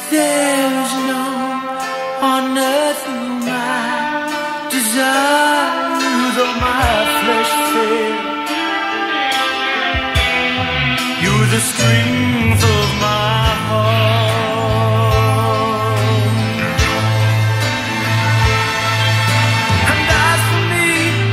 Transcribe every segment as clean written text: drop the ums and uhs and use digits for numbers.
There's none on earth who might desire you, though my flesh fail. You're the strength of my heart. And as for me,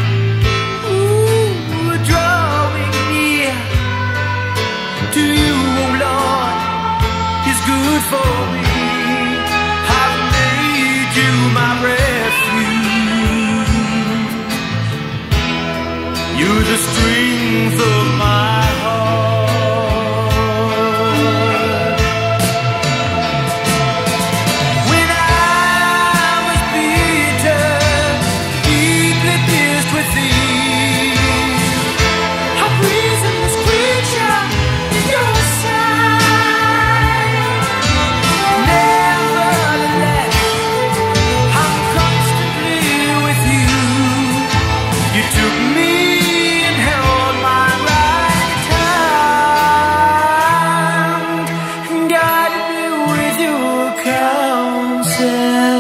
ooh, drawing near to you, oh Lord, is good for me. I've made you my refuge. You're the strength of my heart. When I was beaten, deeply pierced within, a prisonless creature in your sight. Nevertheless, I'm constantly with you. You took me and held my right hand and guided me with your counsel.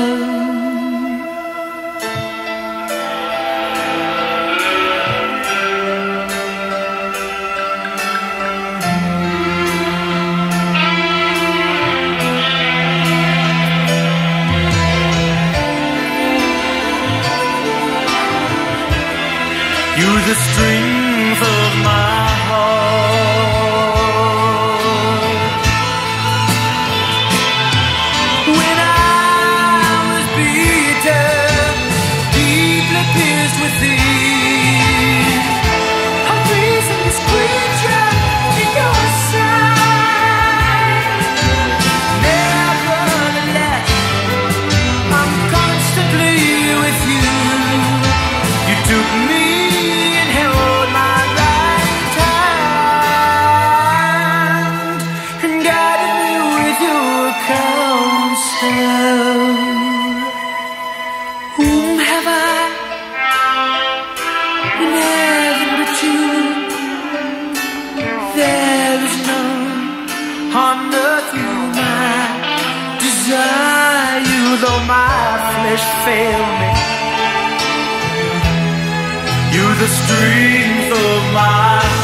You're the strength of my heart. When I was beaten, deeply pierced within, a reasonless creature in your sight. Nevertheless, I'm constantly with you. You took me and held my right hand and guided me with your counsel. Whom have I in heaven but you? There is none on earth who might desire you, though my flesh fail me. You're the strength of my